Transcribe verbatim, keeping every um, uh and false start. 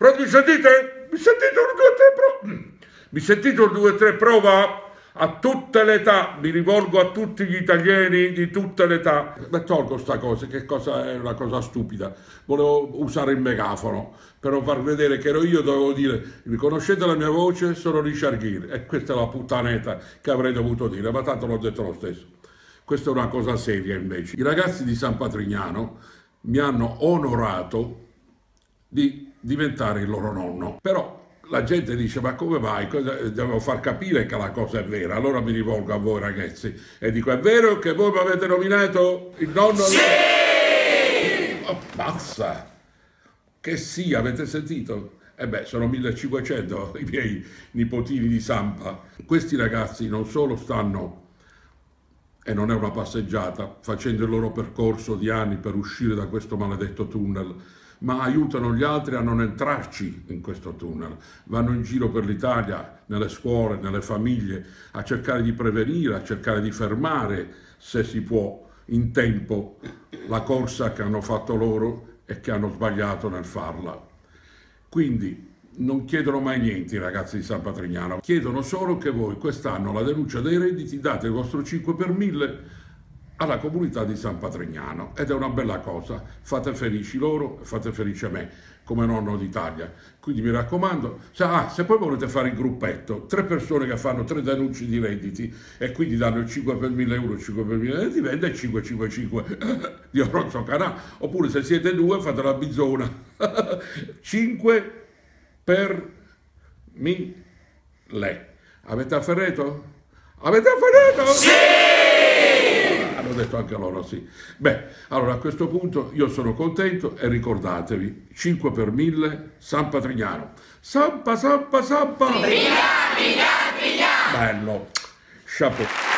Pronto, mi sentite? Mi sentite un due tre prova? Mi sentite un due tre prova? A tutte le età, mi rivolgo a tutti gli italiani di tutte le età. Ma tolgo sta cosa, che cosa è una cosa stupida. Volevo usare il megafono per non far vedere che ero io, dovevo dire, riconoscete la mia voce, sono Richard Gere. E questa è la puttanetta che avrei dovuto dire, ma tanto l'ho detto lo stesso. Questa è una cosa seria invece. I ragazzi di San Patrignano mi hanno onorato di diventare il loro nonno. Però la gente dice, ma come mai? Devo far capire che la cosa è vera. Allora mi rivolgo a voi ragazzi e dico, è vero che voi mi avete nominato il nonno? Sì! Oh, mazza! Che sì, avete sentito? E beh, sono millecinquecento i miei nipotini di Sampa. Questi ragazzi non solo stanno, e non è una passeggiata, facendo il loro percorso di anni per uscire da questo maledetto tunnel, ma aiutano gli altri a non entrarci in questo tunnel. Vanno in giro per l'Italia, nelle scuole, nelle famiglie, a cercare di prevenire, a cercare di fermare, se si può, in tempo, la corsa che hanno fatto loro e che hanno sbagliato nel farla. Quindi non chiedono mai niente i ragazzi di San Patrignano, chiedono solo che voi quest'anno la denuncia dei redditi date il vostro cinque per mille alla comunità di San Patrignano, ed è una bella cosa. Fate felici loro e fate felice me come nonno d'Italia. Quindi mi raccomando, se, ah, se poi volete fare il gruppetto, tre persone che fanno tre denunce di redditi e quindi danno il cinque per mille euro, il cinque per mille, diventa il cinque cinque cinque di Orozzo Canà. Oppure se siete due fate la bizzona cinque per mille. Avete afferrato? Avete afferrato? Sì! Hanno detto anche loro sì. Beh, allora a questo punto io sono contento e ricordatevi, cinque per mille, San Patrignano. Sampa, Sampa, Sampa! Brigà, brigà, brigà! Bello, chapeau.